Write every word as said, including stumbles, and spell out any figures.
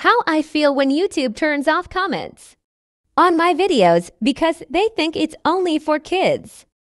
How I feel when YouTube turns off comments on my videos because they think it's only for kids.